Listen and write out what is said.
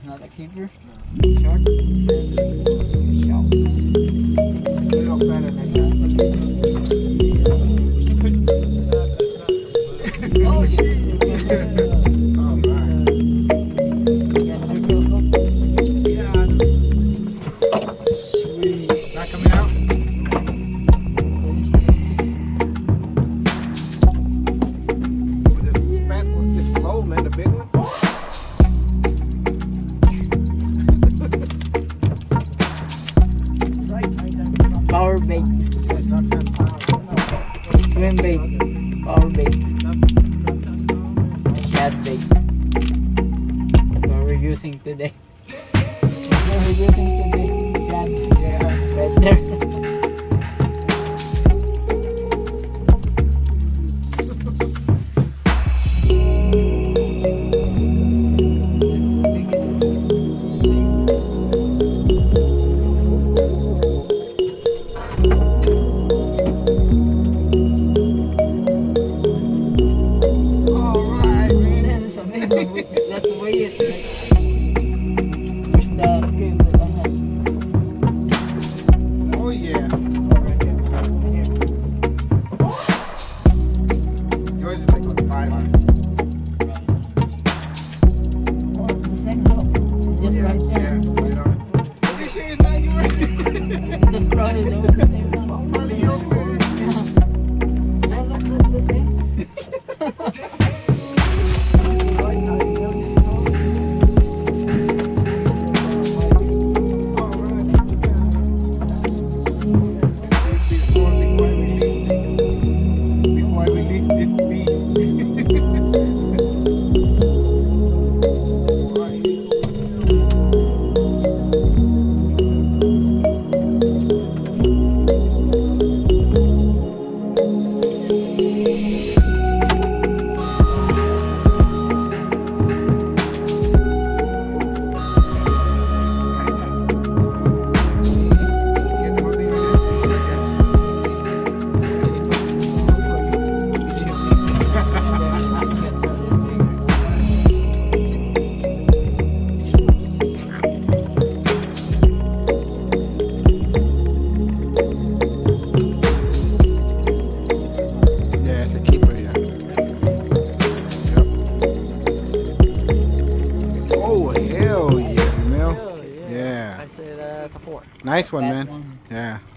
Not a keeper. Short. Short. We look better than that. Oh shit! Oh man. Sweet. Not coming out? This slow, man, the big one. Power bait. Swim bait. Power bait. Shad bait. That's what we're using today. That's what we're using today. Shad. Yeah, right there. That's the way it's like. Push the screen with the hand. Oh yeah. Right here. Yours is like on 5 on. Oh, the second hook. It's just right there. Yeah, right on. Are you sure it's not yours? Just throw it over the same one. Oh, it's yours. Yeah, look the same. Hell yeah, Mel. Yeah. I said support. Nice one, man. Yeah.